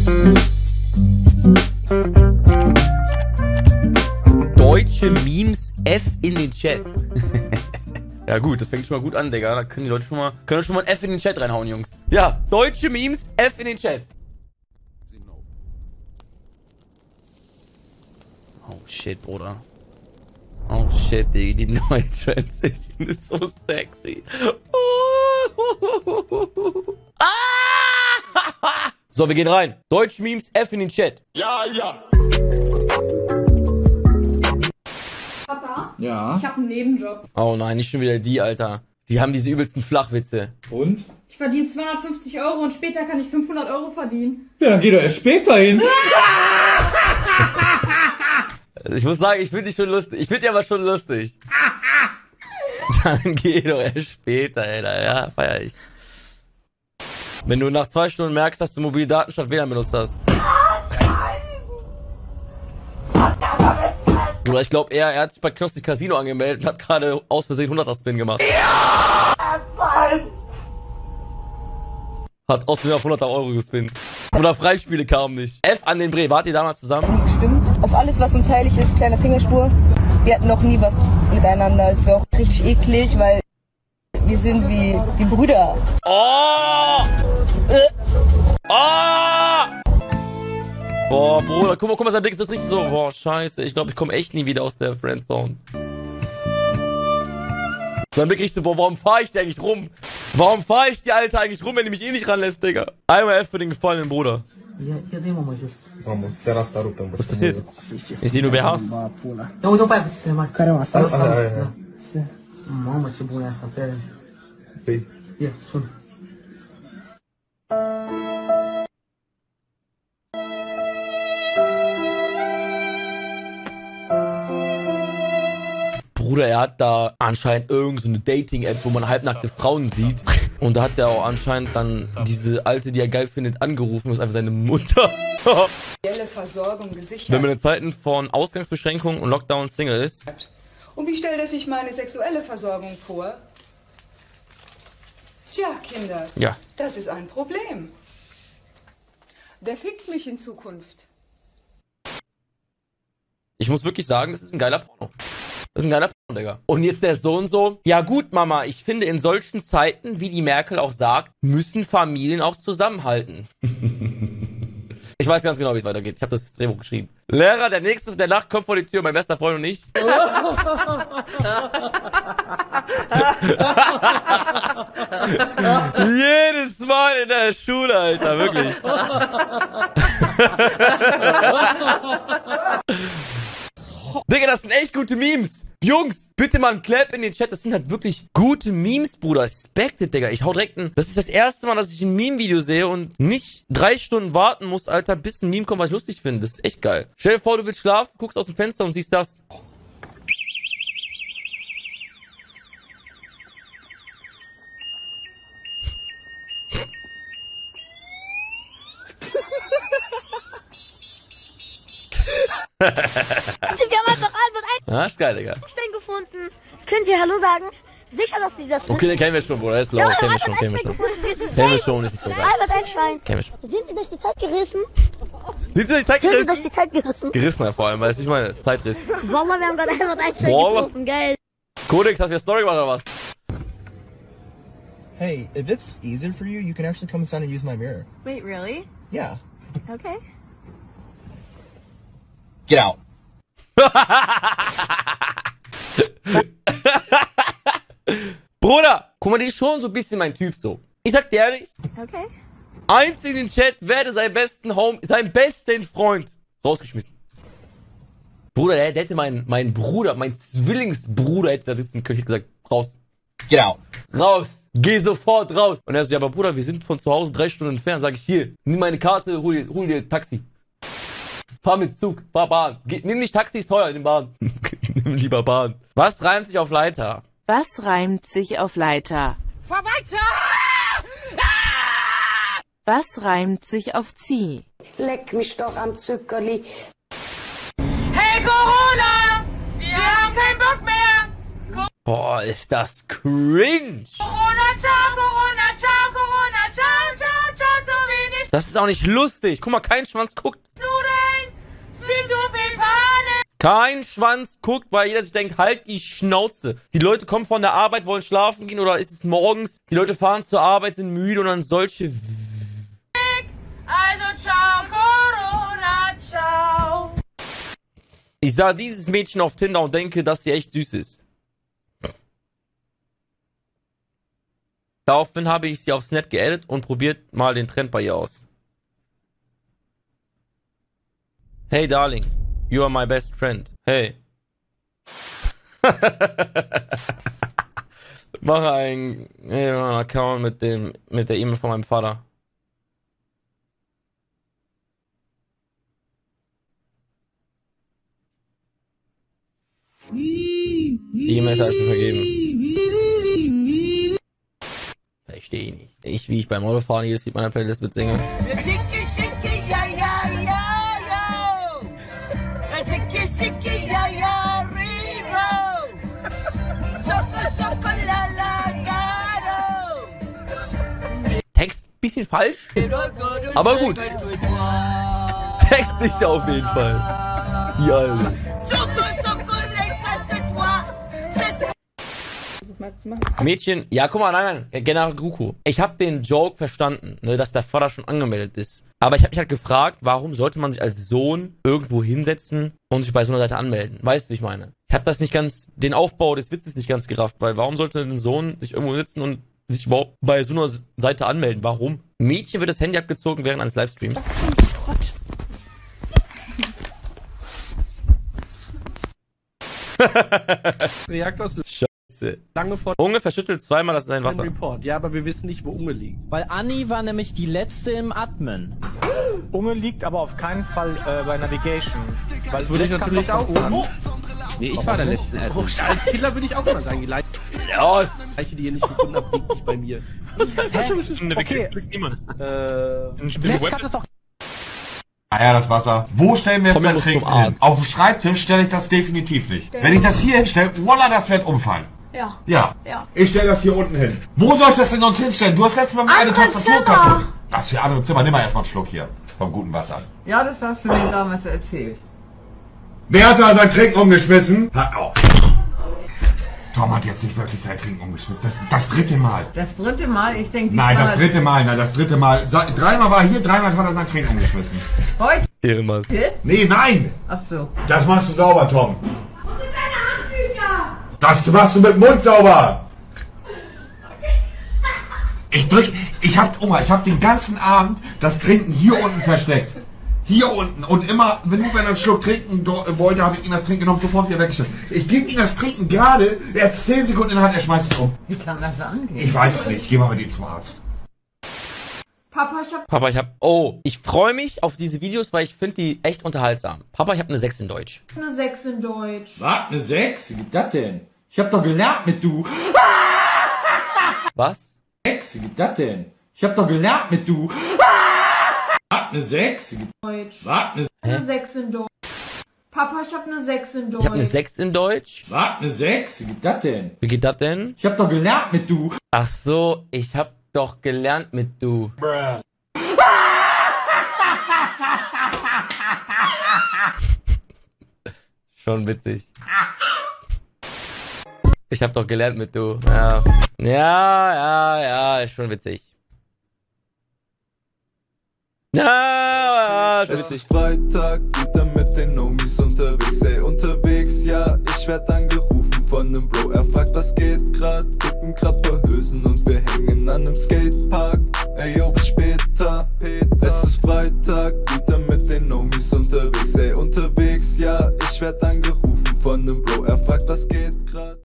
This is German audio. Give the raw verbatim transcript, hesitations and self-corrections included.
Deutsche Memes F in den Chat. Ja gut, das fängt schon mal gut an, Digga. Da können die Leute schon mal, können schon mal ein F in den Chat reinhauen, Jungs. Ja, deutsche Memes F in den Chat. Oh shit, Bruder. Oh shit, Digga, die neue Transition ist so sexy. Ah! So, wir gehen rein. Deutsche Memes F in den Chat. Ja, ja. Papa? Ja. Ich habe einen Nebenjob. Oh nein, nicht schon wieder die, Alter. Die haben diese übelsten Flachwitze. Und? Ich verdiene zweihundertfünfzig Euro und später kann ich fünfhundert Euro verdienen. Ja, dann geh doch erst später hin. Ich muss sagen, ich finde dich schon lustig. Ich finde dich aber schon lustig. Dann geh doch erst später, Alter. Ja, feier ich. Wenn du nach zwei Stunden merkst, dass du mobile Daten statt W L A N benutzt hast. Oder ich glaube eher, er hat sich bei Knossi Casino angemeldet und hat gerade aus Versehen hunderter-Spin gemacht. Ja! Hat aus Versehen auf hundert Euro gespinnt. Oder Freispiele kamen nicht. F an den Bre, wart ihr damals zusammen? Stimmt. Auf alles, was uns heilig ist, kleine Fingerspur. Wir hatten noch nie was miteinander. Es wäre auch richtig eklig, weil wir sind wie, wie Brüder. Oh! Äh. Oh! Boah, Bruder, guck mal, guck mal, sein Blick ist das richtig so. Boah, scheiße, ich glaube, ich komme echt nie wieder aus der Friendzone. Sein Blick richtig so, boah, warum fahre ich die eigentlich rum? Warum fahre ich die Alte eigentlich rum, wenn die mich eh nicht ranlässt, Digga? Einmal F für den gefallenen Bruder. Was passiert? Ist die nur B H? Bruder, er hat da anscheinend irgend so eine Dating-App, wo man halbnackte Frauen sieht. Und da hat er auch anscheinend dann diese Alte, die er geil findet, angerufen. Das ist einfach seine Mutter. Versorgung gesichert. Wenn man in Zeiten von Ausgangsbeschränkungen und Lockdown Single ist. Und wie stellt er sich meine sexuelle Versorgung vor? Tja, Kinder, Ja. das ist ein Problem. Wer fickt mich in Zukunft? Ich muss wirklich sagen, das ist ein geiler Porno. Das ist ein geiler Porno, Digga. Und jetzt der Sohn so, ja gut, Mama, ich finde in solchen Zeiten, wie die Merkel auch sagt, müssen Familien auch zusammenhalten. Ich weiß ganz genau, wie es weitergeht. Ich habe das Drehbuch geschrieben. Lehrer, der Nächste der Nacht kommt vor die Tür, mein bester Freund und ich. Jedes Mal in der Schule, Alter, wirklich. Digga, das sind echt gute Memes. Jungs, bitte mal ein Clap in den Chat. Das sind halt wirklich gute Memes, Bruder. Respected, Digga. Ich hau direkt ein... Das ist das erste Mal, dass ich ein Meme-Video sehe und nicht drei Stunden warten muss, Alter, bis ein Meme kommt, was ich lustig finde. Das ist echt geil. Stell dir vor, du willst schlafen, guckst aus dem Fenster und siehst das. Wir haben einfach Albert Ah, ist geil, Digga. Einstein gefunden. Können Sie Hallo sagen? Sicher, dass Sie das wissen. Okay, den kennen wir schon, Bruder. Der ist low. Kennen wir schon, kennen wir schon. Kennen wir schon, ist nicht so geil. Albert Einstein. Kennen wir schon. Sind Sie durch die Zeit gerissen? Sind Sie durch die Zeit Sind Sie gerissen? durch die Zeit gerissen? Gerissen, vor allem, weißt du, ich meine, Zeitriss. Wallah, wir haben gerade Albert Einstein Wallah. gefunden. Geil. Codex, hast du wieder Story gemacht oder was? Hey, if it's easier for you, you can actually come inside and use my mirror. Wait, really? Yeah. Okay. Get out. Bruder, guck mal, die ist schon so ein bisschen mein Typ so. Ich sag dir ehrlich, Okay. eins in den Chat werde seinen besten Home, seinen besten Freund rausgeschmissen. Bruder, der, der hätte meinen mein Bruder, mein Zwillingsbruder hätte da sitzen können. Ich hätte gesagt, raus. Get out. Raus. Geh sofort raus. Und er so, ja, aber Bruder, wir sind von zu Hause drei Stunden entfernt. Sag ich, hier, nimm meine Karte, hol dir, hol dir Taxi. Fahr mit Zug, fahr Bahn. Geh, nimm nicht Taxi, ist teuer, nimm Bahn. Nimm lieber Bahn. Was reimt sich auf Leiter? Was reimt sich auf Leiter? Fahr weiter! Was reimt sich auf Zieh? Leck mich doch am Zuckerli. Hey Corona! Wir haben keinen Bock mehr! Boah, ist das cringe. Corona, ciao, Corona, ciao, Corona, ciao, ciao, ciao, so wenig Das ist auch nicht lustig. Guck mal, kein Schwanz guckt. Kein Schwanz guckt, weil jeder sich denkt, halt die Schnauze. Die Leute kommen von der Arbeit, wollen schlafen gehen oder ist es morgens? Die Leute fahren zur Arbeit, sind müde und dann solche... Also ciao, Corona, ciao. Ich sah dieses Mädchen auf Tinder und denke, dass sie echt süß ist. Daraufhin habe ich sie aufs Net geaddet und probiert mal den Trend bei ihr aus. Hey Darling, you are my best friend. Hey. Mache einen, hey, einen Account mit dem mit der E-Mail von meinem Vater. Die E-Mail ist schon vergeben. Verstehe ich nicht. Ich, wie ich beim Autofahren jedes Lied meiner Playlist mitsinge. Text bisschen falsch, aber gut. Textig auf jeden Fall. Die Alte. Mädchen, ja guck mal, nein, nein, General Goku. Ich habe den Joke verstanden, ne, dass der Vater schon angemeldet ist. Aber ich habe mich halt gefragt, warum sollte man sich als Sohn irgendwo hinsetzen und sich bei so einer Seite anmelden? Weißt du, wie ich meine? Ich habe das nicht ganz, den Aufbau des Witzes nicht ganz gerafft, weil warum sollte ein Sohn sich irgendwo sitzen und sich überhaupt bei so einer Seite anmelden? Warum? Mädchen wird das Handy abgezogen während eines Livestreams. Reaktors Scheiße. lange vor Unge verschüttelt zweimal das sein dem Wasser. Report. Ja, aber wir wissen nicht, wo Unge liegt. Weil Anni war nämlich die letzte im Admin. Unge liegt aber auf keinen Fall äh, bei Navigation. Weil Das würde ich vielleicht natürlich kommt auch doch sagen. von Nee, ich war der letzte. Äh, Oh, als Killer würde ich auch mal sagen, die Leiche, Ja, die ihr nicht gefunden habt, liegt nicht bei mir. Okay. Niemand. Äh, Blitz hat es doch. Ah ja, das Wasser. Wo stellen wir jetzt Komm, wir das müssen Trinken zum hin? Arzt. Auf dem Schreibtisch stelle ich das definitiv nicht. Wenn ich das hier hinstelle, voila, das wird umfallen. Ja. Ja. Ja. Ich stelle das hier unten hin. Wo soll ich das denn sonst hinstellen? Du hast letztes Mal eine Andere Tastatur Zimmer. kaputt. Was für andere Zimmer? Nimm mal erstmal einen Schluck hier. Vom guten Wasser. Ja, das hast du mir damals erzählt. Wer hat da sein Trinken umgeschmissen? Hört auf. Tom hat jetzt nicht wirklich sein Trinken umgeschmissen. Das, das dritte Mal. Das dritte Mal, ich denke... Nein, das dritte Mal. Nein, das dritte Mal. Sa- Dreimal war er hier, dreimal hat er sein Trinken umgeschmissen. Heute? Ehrenmann. Nee, nein. Ach so. Das machst du sauber, Tom. Das machst du mit dem Mund sauber. Ich drück, ich hab, Oma, ich hab den ganzen Abend das Trinken hier unten versteckt. Hier unten. Und immer, wenn du einen Schluck trinken do- wollte, habe ich ihm das Trinken genommen, sofort wieder weggestellt. Ich gebe ihm das Trinken gerade, er hat zehn Sekunden in der Hand, er schmeißt es um. Wie kann das angehen? Ich weiß es nicht. Geh mal mit ihm zum Arzt. Papa, ich hab... Papa, ich hab... Oh, ich freue mich auf diese Videos, weil ich finde die echt unterhaltsam. Papa, ich habe eine sechs in Deutsch. eine sechs in Deutsch. Was? Eine sechs? Wie geht das denn? Ich hab doch gelernt mit du. Was? sechs? Wie geht das denn? Ich hab doch gelernt mit du. Was? Eine sechs? Wie geht Deutsch. Was? Eine eine sechs in Deutsch. Papa, ich hab eine sechs in Deutsch. Ich habe eine sechs in Deutsch. Was? Eine sechs? Wie geht das denn? Wie geht das denn? Ich hab doch gelernt mit du. Ach so, ich hab doch gelernt mit du. Schon witzig. Ich hab doch gelernt mit du. Ja. Ja, ja, ja, ist schon witzig. Ja, ja, schon Es witzig. ist Freitag, wieder mit den Homies unterwegs, ey, unterwegs, ja, ich werd angerufen von nem Bro, er fragt, was geht grad, kippen grad paar Hülsen und wir hängen an nem Skatepark, ey, yo, bis später, Peter. Es ist Freitag, wieder mit den Homies unterwegs, ey, unterwegs, ja, ich werd angerufen